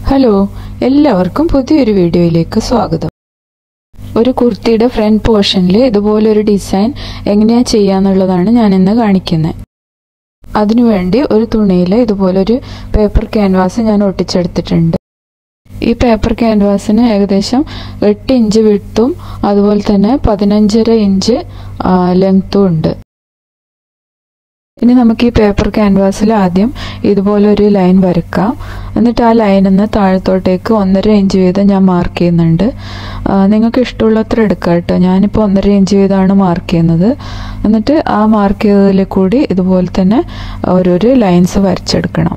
Hello, എല്ലാവർക്കും പുതിയൊരു വീഡിയോയിലേക്ക് സ്വാഗതം. ഒരു കുർത്തിയുടെ ഫ്രണ്ട് പോർഷനിൽ ഇതുപോലൊരു ഡിസൈൻ എങ്ങനെയാ ചെയ്യാന്നുള്ളതാണ് ഞാൻ ഇന്ന് കാണിക്കുന്നത്. അതിനുവേണ്ടി ഒരു തുണിയിൽ ഇതുപോലൊരു പേപ്പർ ക്യാൻവാസ് ഞാൻ ഒട്ടിച്ചെടുത്തിട്ടുണ്ട്. ഈ പേപ്പർ ക്യാൻവാസിന് ഏകദേശം 8 ഇഞ്ച് വിഡ്ത്തും അതുപോലെ തന്നെ 15.5 ഇഞ്ച് ലെങ്ത്തും ഉണ്ട്. ഇനി നമുക്ക് ഈ പേപ്പർ ക്യാൻവാസിൽ ആദ്യം ഇതുപോലൊരു ലൈൻ വരക്കാം. എന്നിട്ട് ആ ലൈനിൽ നിന്ന് താഴത്തോട്ടേക്ക് 1.5 ഇഞ്ച് വീതം ഞാൻ മാർക്ക് ചെയ്യുന്നുണ്ട്. നിങ്ങൾക്ക് ഇഷ്ടമുള്ളത്ര എടുക്കാം കേട്ടോ. ഞാനിപ്പോൾ 1.5 ഇഞ്ച് വീതമാണ് മാർക്ക് ചെയ്യുന്നത്. എന്നിട്ട് ആ മാർക്ക് ചെയ്തതിൽ കൂടി ഇതുപോലെ തന്നെ ഓരോരോ ലൈൻസ് വരച്ചെടുക്കണം.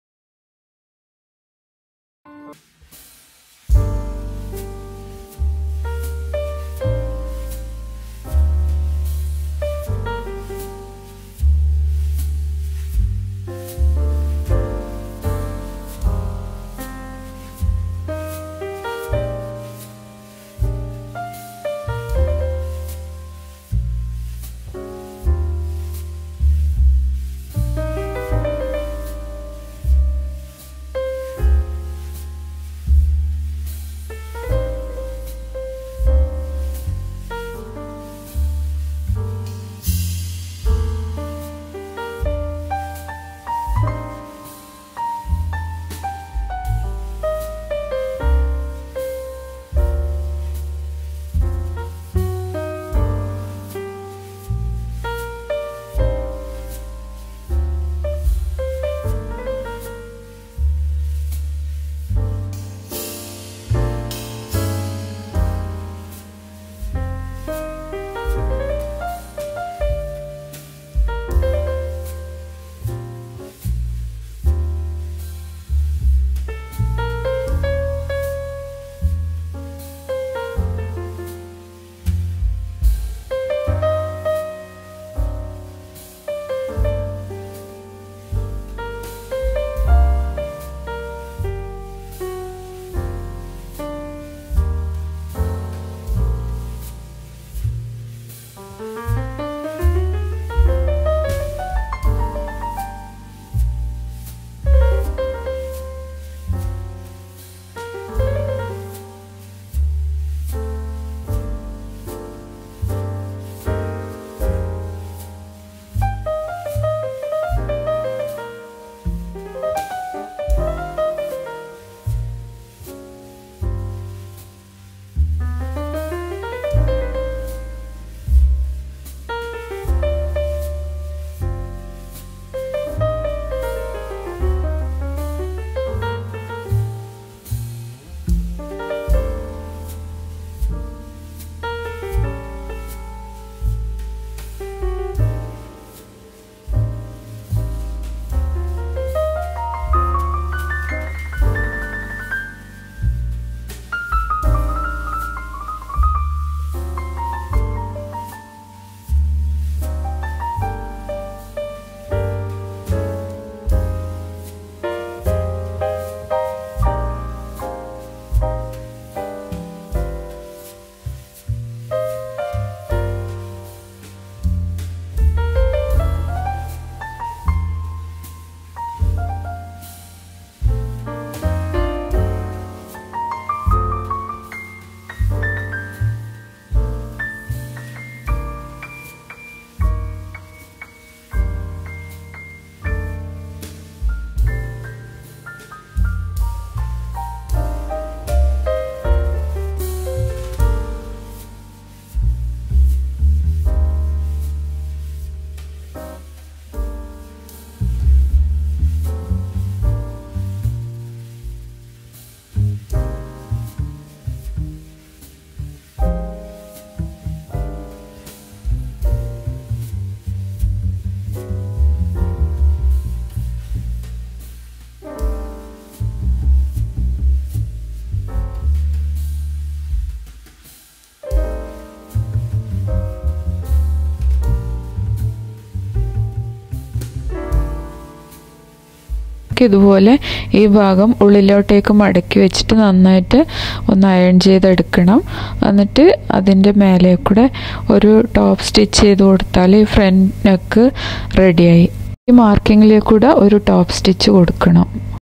ഇതുപോലെ ഈ ഭാഗം ഉള്ളിലോട്ടേക്ക് മടക്കി വെച്ചിട്ട് നന്നായിട്ട് ഒന്ന് അയൺ ചെയ്തെടുക്കണം. എന്നിട്ട് അതിൻ്റെ മേലെ കൂടെ ഒരു ടോപ്പ് സ്റ്റിച്ച് ചെയ്ത് കൊടുത്താൽ ഈ ഫ്രണ്ട് നെക്ക് റെഡിയായി. ഈ മാർക്കിങ്ങിലേക്ക് കൂടെ ഒരു ടോപ്പ് സ്റ്റിച്ച് കൊടുക്കണം.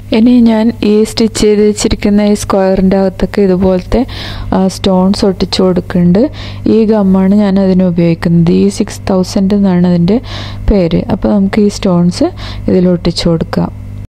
ഇനി ഞാൻ ഈ സ്റ്റിച്ച് ചെയ്ത് വെച്ചിരിക്കുന്ന ഈ സ്ക്വയറിൻ്റെ അകത്തൊക്കെ ഇതുപോലത്തെ സ്റ്റോൺസ് ഒട്ടിച്ചു കൊടുക്കുന്നുണ്ട്. ഈ ഗമ്മാണ് ഞാൻ അതിന് ഉപയോഗിക്കുന്നത്. ഈ 6000 എന്നാണ് അതിൻ്റെ പേര്. അപ്പോൾ നമുക്ക് ഈ സ്റ്റോൺസ് ഇതിൽ ഒട്ടിച്ചു കൊടുക്കാം.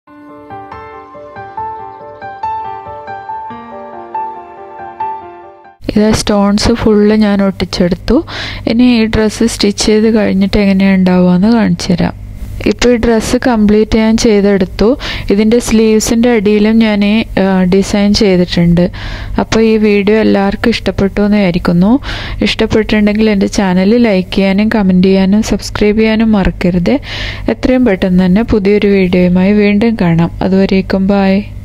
ഇത് സ്റ്റോൺസ് ഫുള്ള് ഞാൻ ഒട്ടിച്ചെടുത്തു. ഇനി ഈ ഡ്രസ്സ് സ്റ്റിച്ച് ചെയ്ത് കഴിഞ്ഞിട്ട് എങ്ങനെയാണ് ഉണ്ടാവുക എന്ന് കാണിച്ചു തരാം. ഇപ്പോൾ ഈ ഡ്രസ്സ് കംപ്ലീറ്റ് ഞാൻ ചെയ്തെടുത്തു. ഇതിൻ്റെ സ്ലീവ്സിൻ്റെ അടിയിലും ഞാൻ ഈ ഡിസൈൻ ചെയ്തിട്ടുണ്ട്. അപ്പോൾ ഈ വീഡിയോ എല്ലാവർക്കും ഇഷ്ടപ്പെട്ടു എന്ന് വിചാരിക്കുന്നു. ഇഷ്ടപ്പെട്ടിട്ടുണ്ടെങ്കിൽ എൻ്റെ ചാനൽ ലൈക്ക് ചെയ്യാനും കമൻറ്റ് ചെയ്യാനും സബ്സ്ക്രൈബ് ചെയ്യാനും മറക്കരുത്. എത്രയും പെട്ടെന്ന് തന്നെ പുതിയൊരു വീഡിയോയുമായി വീണ്ടും കാണാം. അതുവരേക്കും ബൈ.